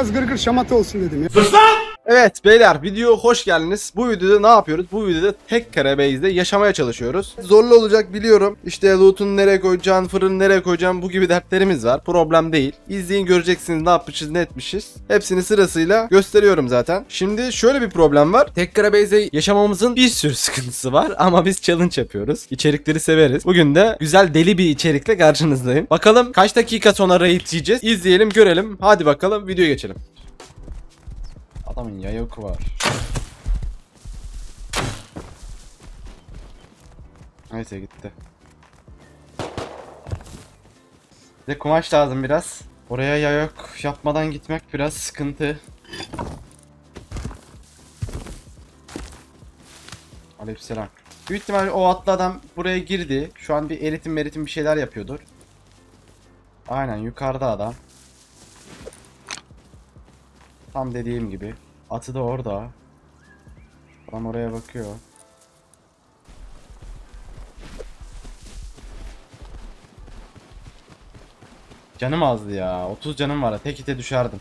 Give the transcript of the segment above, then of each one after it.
biraz gırgır şamata olsun dedim ya. Evet beyler, videoya hoş geldiniz. Bu videoda ne yapıyoruz? Bu videoda tek kare base'de yaşamaya çalışıyoruz. Zorlu olacak biliyorum. İşte loot'unu nereye koyacaksın, fırını nereye koyacaksın, bu gibi dertlerimiz var. Problem değil. İzleyin, göreceksiniz ne yapmışız, ne etmişiz. Hepsini sırasıyla gösteriyorum zaten. Şimdi şöyle bir problem var. Tek kare base'de yaşamamızın bir sürü sıkıntısı var ama biz challenge yapıyoruz. İçerikleri severiz. Bugün de güzel deli bir içerikle karşınızdayım. Bakalım kaç dakika sonra raid yiyeceğiz. İzleyelim, görelim. Hadi bakalım videoya geçelim. Adamın yayık var. Neyse gitti. Bize kumaş lazım biraz. Oraya yayık yapmadan gitmek biraz sıkıntı. Aleykümselam. Büyük ihtimalle o atlı adam buraya girdi. Şu an bir eritim bir şeyler yapıyordur. Aynen, yukarıda adam. Tam dediğim gibi. Atı da orada. Adam oraya bakıyor. Canım azdı ya. 30 canım var. Tek ite düşerdim.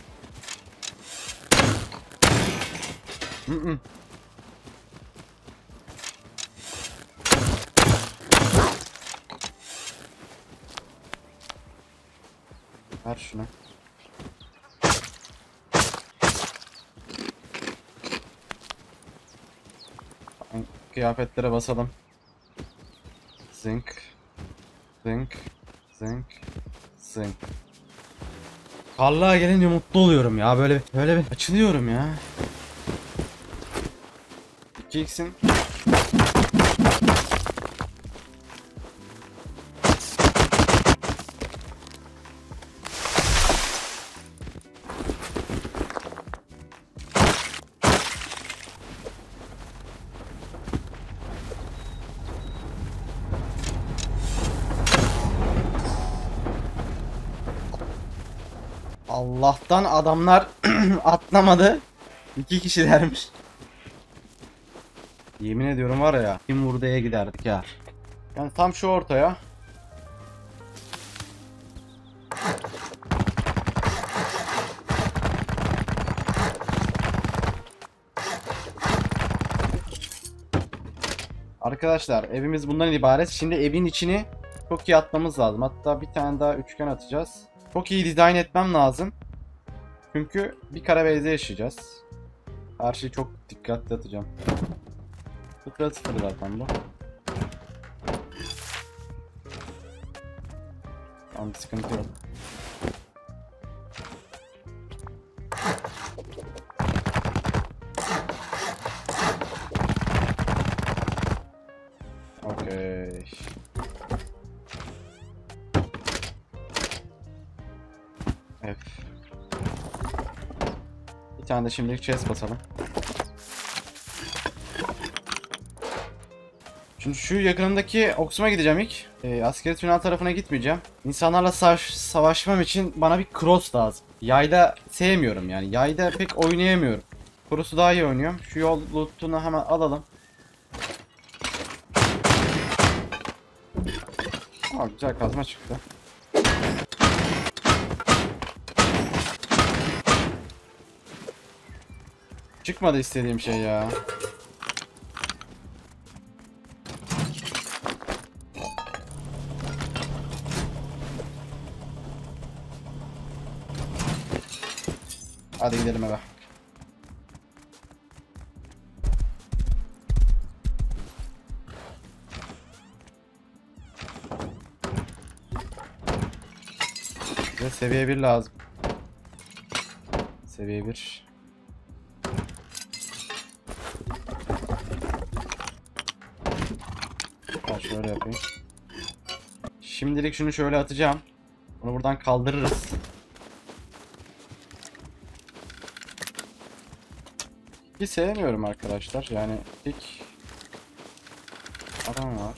Ver şunu. Kıyafetlere basalım. Zınk. Zınk. Zınk. Zınk. Karlığa gelince mutlu oluyorum ya. Böyle bir açılıyorum ya. 2x'in. Allah'tan adamlar atlamadı. 2 kişilermiş. Yemin ediyorum var ya, kim vurduya giderdik ya. Yani tam şu ortaya. Arkadaşlar evimiz bundan ibaret. Şimdi evin içini çok iyi atmamız lazım. Hatta bir tane daha üçgen atacağız. Çok iyi dizayn etmem lazım. Çünkü bir kare base'de yaşayacağız. Her şeyi çok dikkatli atacağım. Sıfır zaten bu. Tamam, bir sıkıntı yok. Okey. Evet. Bir tane de şimdilik chest basalım. Şimdi şu yakınındaki Oksum'a gideceğim ilk. Askeri tünel tarafına gitmeyeceğim. İnsanlarla savaşmam için bana bir cross lazım. Yayda sevmiyorum yani. Yayda pek oynayamıyorum. Cross'u daha iyi oynuyorum. Şu yol loot'unu hemen alalım. Aa, güzel kazma çıktı. Çıkmadı istediğim şey ya. Hadi gidelim eve. Bize seviye 1 lazım. Seviye 1. Şöyle yapayım. Şimdilik şunu şöyle atacağım. Bunu buradan kaldırırız. Hiç sevmiyorum arkadaşlar. Yani ilk adam var.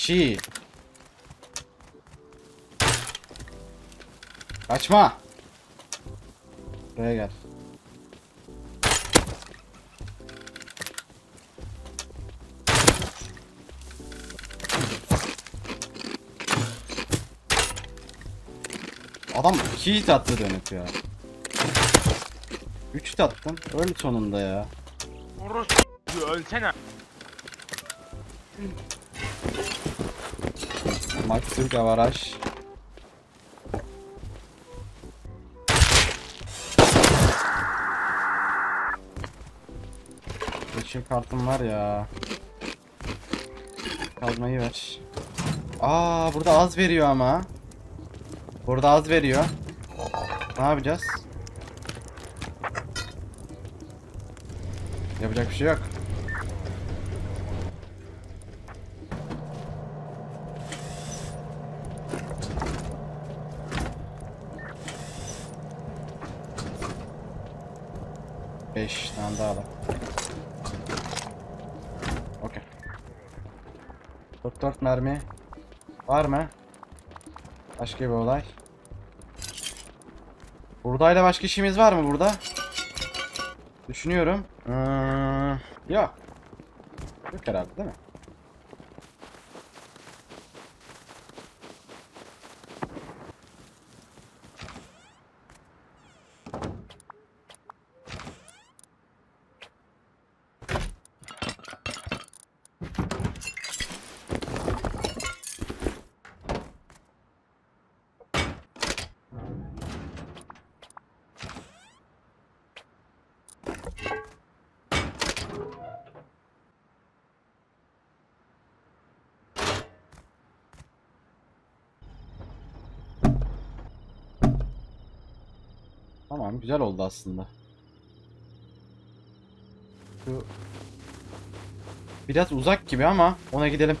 Çiğ. Kaçma. Buraya gel. Adam 2 hit attı dönüp ya. 3 hit attım. Öl sonunda ya. Ölsene. Max Türk avaraj. Geçir kartım var ya. Kazmayı ver. Aa, burada az veriyor ama. Burada az veriyor. Ne yapacağız? Yapacak bir şey yok. Beş tane daha da. Okey. 44 mermi. Var mı? Başka bir olay. Buradayla başka işimiz var mı burada? Düşünüyorum. Yok. Yok herhalde, değil mi? Tamam, güzel oldu aslında. Şu biraz uzak gibi ama ona gidelim.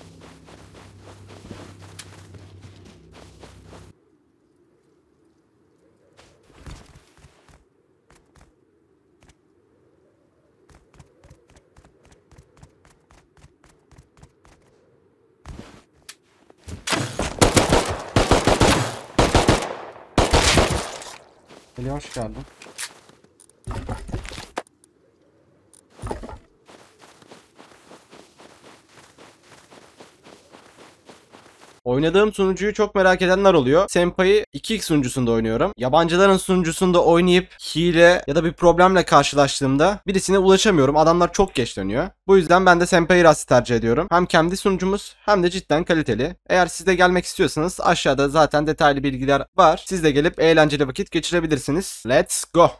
Eli hoş geldin. Oynadığım sunucuyu çok merak edenler oluyor. Senpai'yi 2x sunucusunda oynuyorum. Yabancıların sunucusunda oynayıp hile ya da bir problemle karşılaştığımda birisine ulaşamıyorum. Adamlar çok geç dönüyor. Bu yüzden ben de Senpai Rust'ı tercih ediyorum. Hem kendi sunucumuz hem de cidden kaliteli. Eğer siz de gelmek istiyorsanız aşağıda zaten detaylı bilgiler var. Siz de gelip eğlenceli vakit geçirebilirsiniz. Let's go.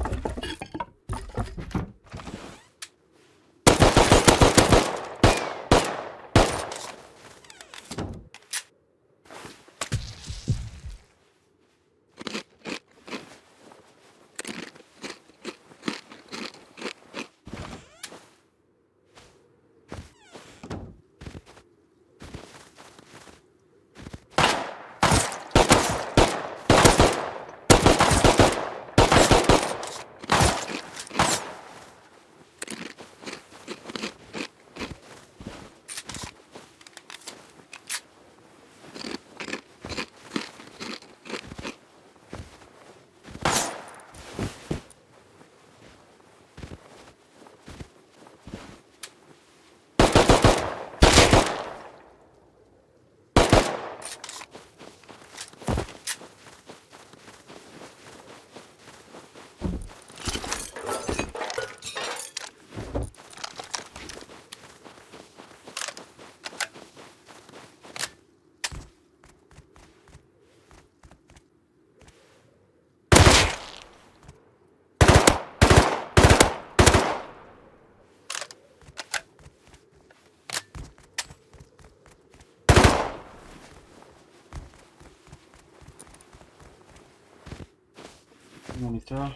Monitor.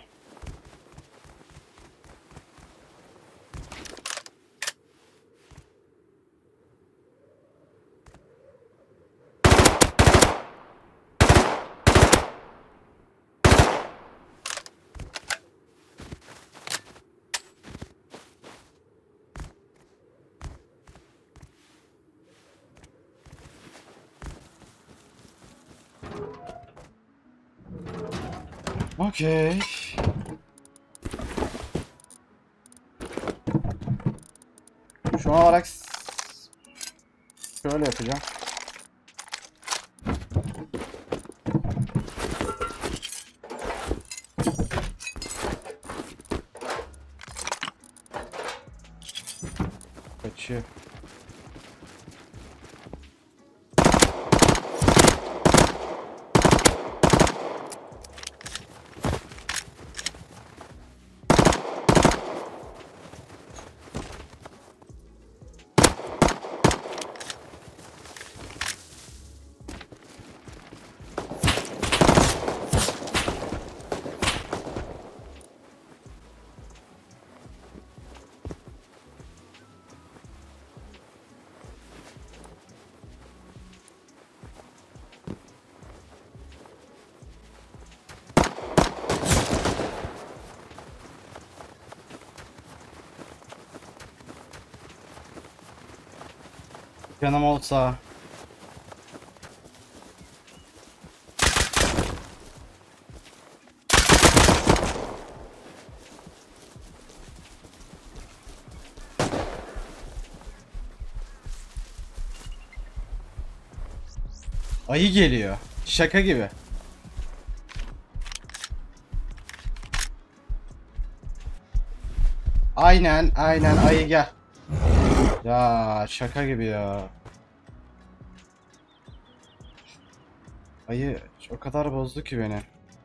Okey. Şu an olarak şöyle yapacağım. Kaçıyor. Canım olsa. Ayı geliyor. Şaka gibi. Aynen ayı gel. Ya şaka gibi ya. Ayı o kadar bozdu ki beni.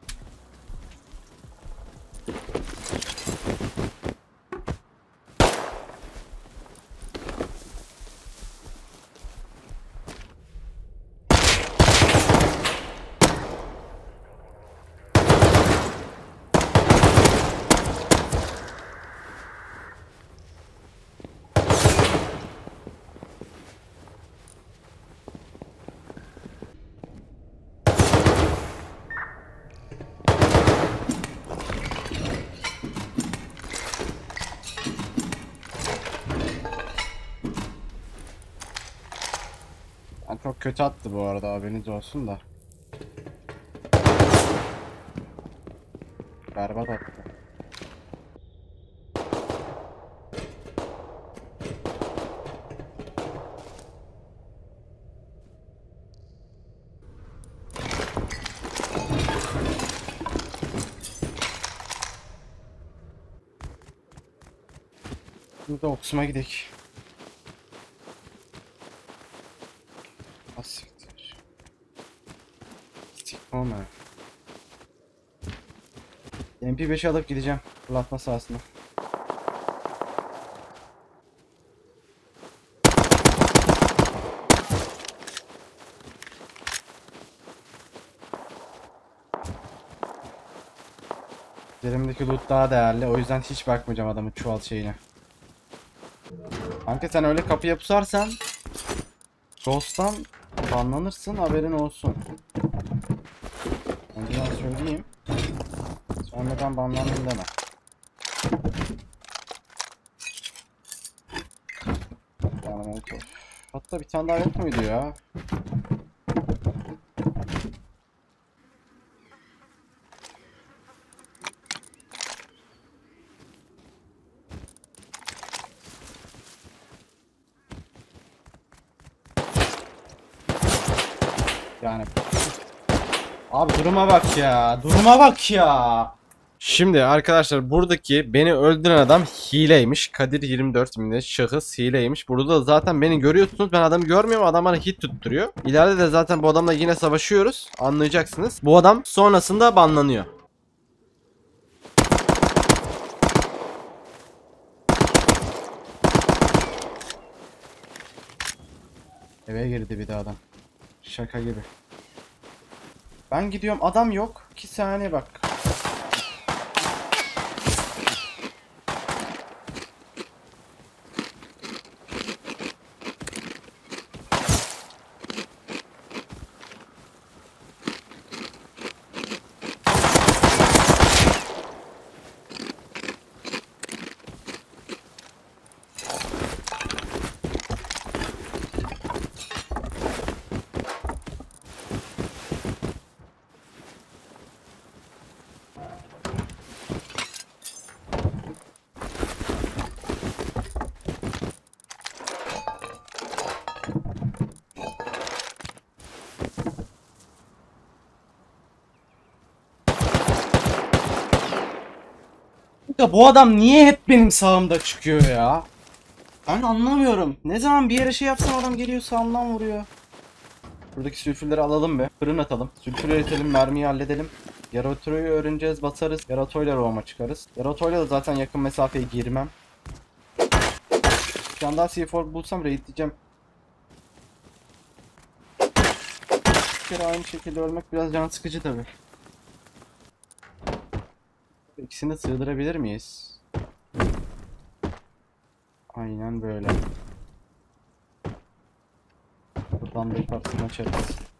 Yani çok kötü attı bu arada, haberiniz olsun da. Berbat attı. Şimdi de Oksum'a gidelim. Asiktir. Stikmama. MP5'i alıp gideceğim. Fırlatma sahasına. Üzerimdeki loot daha değerli. O yüzden hiç bakmayacağım adamın çuval şeyine. Kanka sen öyle kapıya pusarsan Ghost'tan banlanırsın, haberin olsun. Önceden söyleyeyim. Sonradan banlandım deme. Hatta bir tane daha yok muydu ya? Yani abi duruma bak ya. Duruma bak ya. Şimdi arkadaşlar buradaki beni öldüren adam hileymiş. Kadir 24 isimli şahıs hileymiş. Burada da zaten beni görüyorsunuz. Ben adamı görmüyorum. Adam bana hit tutturuyor. İleride de zaten bu adamla yine savaşıyoruz. Anlayacaksınız. Bu adam sonrasında banlanıyor. Eve girdi bir de adam. Şaka gibi. Ben gidiyorum, adam yok. 2 saniye bak. Ya bu adam niye hep benim sağımda çıkıyor ya? Ben anlamıyorum. Ne zaman bir yere şey yapsam adam geliyor sağımdan vuruyor. Buradaki sülfürleri alalım be. Fırın atalım. Sülfür üretelim, mermiyi halledelim. Yaratoyu öğreneceğiz, basarız. Yaratoyla roama çıkarız. Yaratoyla da zaten yakın mesafeye girmem. Bir tane daha C4 bulsam raidleyeceğim. Bir kere aynı şekilde ölmek biraz can sıkıcı tabi. İkisini sığdırabilir miyiz? Aynen böyle. Buradan da yukarısını açarız.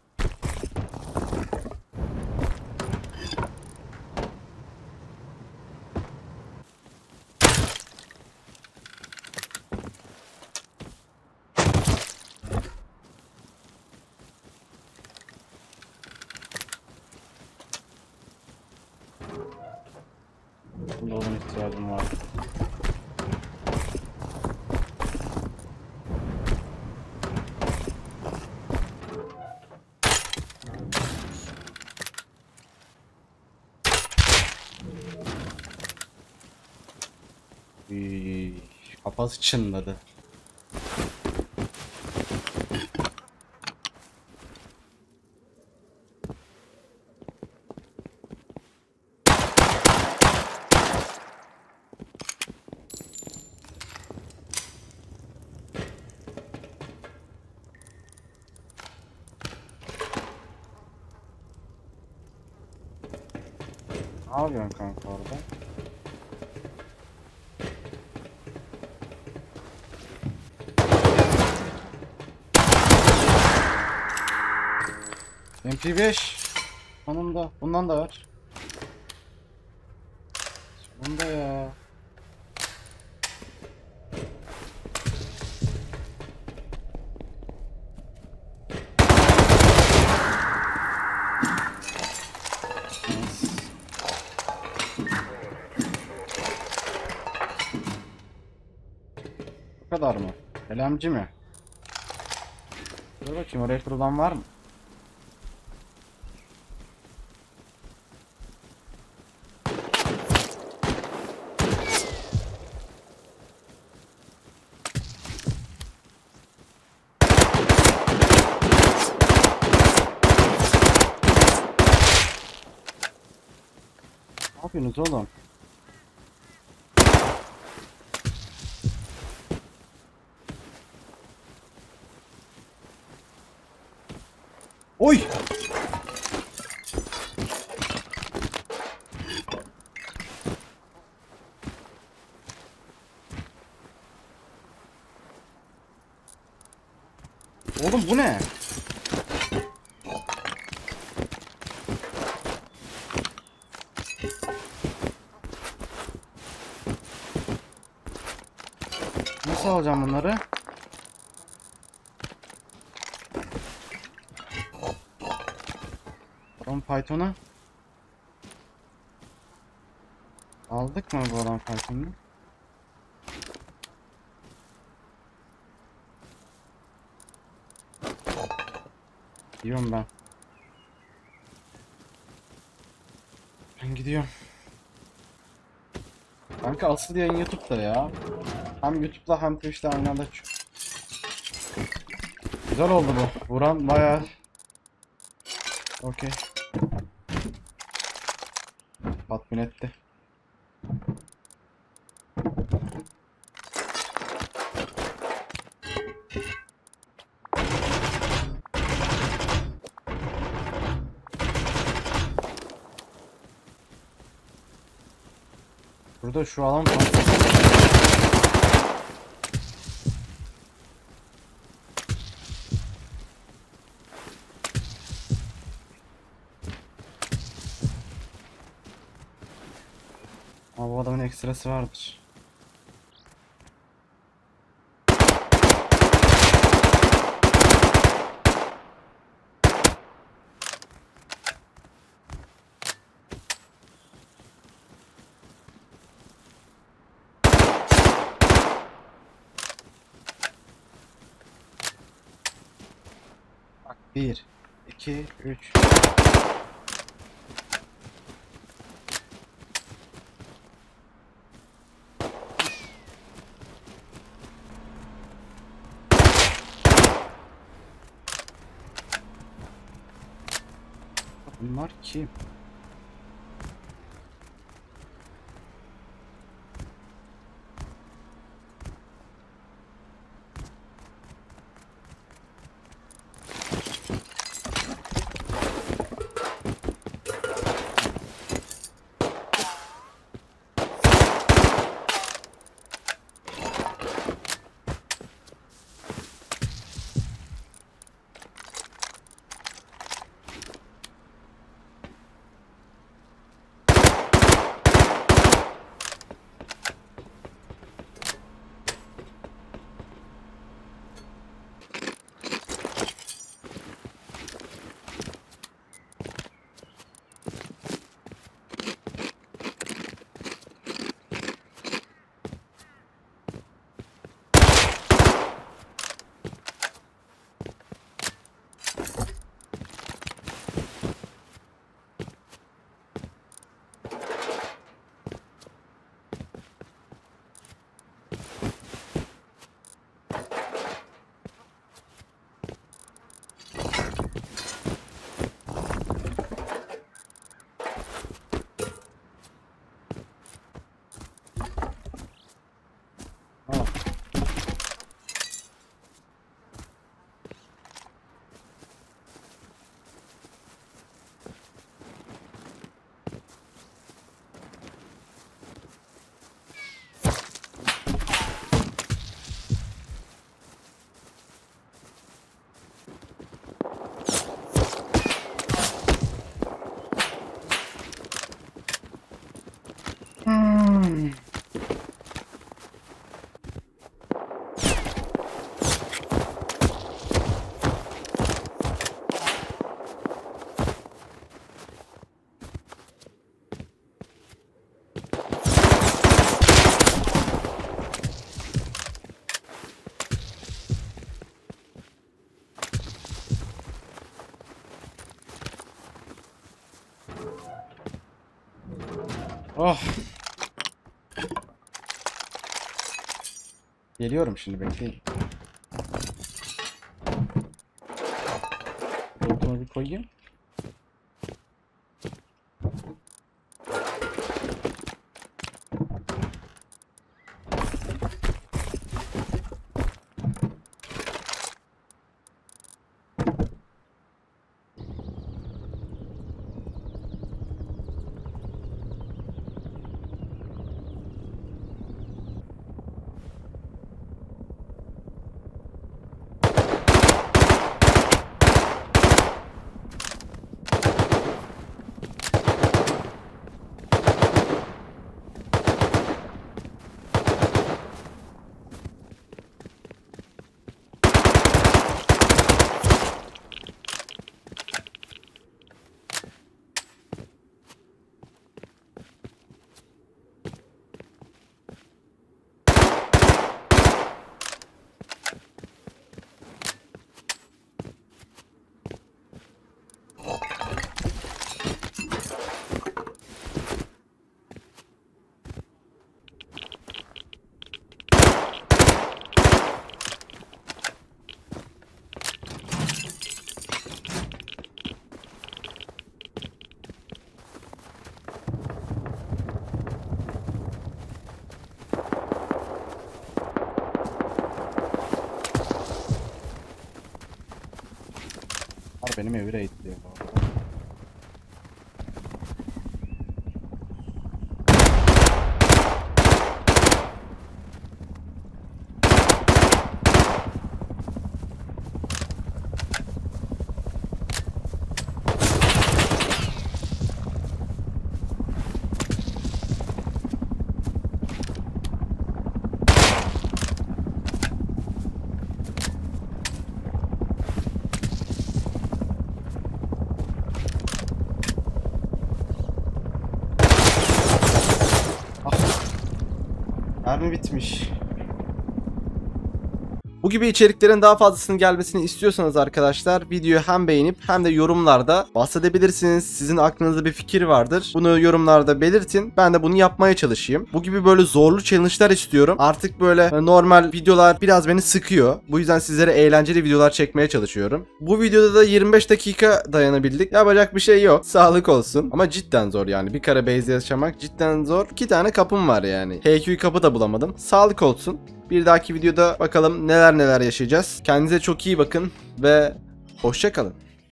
Bunda olan ihtiyacım var. Kafası çınladı. Ne yapıyorsun kanka orada? MP5 hanımda. Bundan da var. Sonunda ya. Bu kadar mı? Elemci mi? Dur bakayım oraya kurulan var mı? Ne yapıyorsunuz oğlum? Oy! Oğlum bu ne? Nasıl alacağım bunları? Adam Python'a aldık mı bu adam Python'u? Gidiyorum ben. Ben gidiyorum. Kanka asıl yayın YouTube'da ya. Hem YouTube'da hem Twitch'te aynı anda çık. Güzel oldu bu. Vuran bayağı. Okey. Tatmin etti. Burada şu alan var. Ama bu adamın ekstrası vardır. Bak 1, 2, 3. Bunlar kim? Oh. Geliyorum şimdi, bekleyin. Bunu bir koyayım. Benim evi raidliyor bu arada. Mermi bitmiş. Bu gibi içeriklerin daha fazlasının gelmesini istiyorsanız arkadaşlar videoyu hem beğenip hem de yorumlarda bahsedebilirsiniz. Sizin aklınızda bir fikir vardır. Bunu yorumlarda belirtin. Ben de bunu yapmaya çalışayım. Bu gibi böyle zorlu challenge'lar istiyorum. Artık böyle normal videolar biraz beni sıkıyor. Bu yüzden sizlere eğlenceli videolar çekmeye çalışıyorum. Bu videoda da 25 dakika dayanabildik. Yapacak bir şey yok. Sağlık olsun. Ama cidden zor yani. Bir kare base'de yaşamak cidden zor. 2 tane kapım var yani. HQ kapı da bulamadım. Sağlık olsun. Bir dahaki videoda bakalım neler yaşayacağız. Kendinize çok iyi bakın ve hoşça kalın.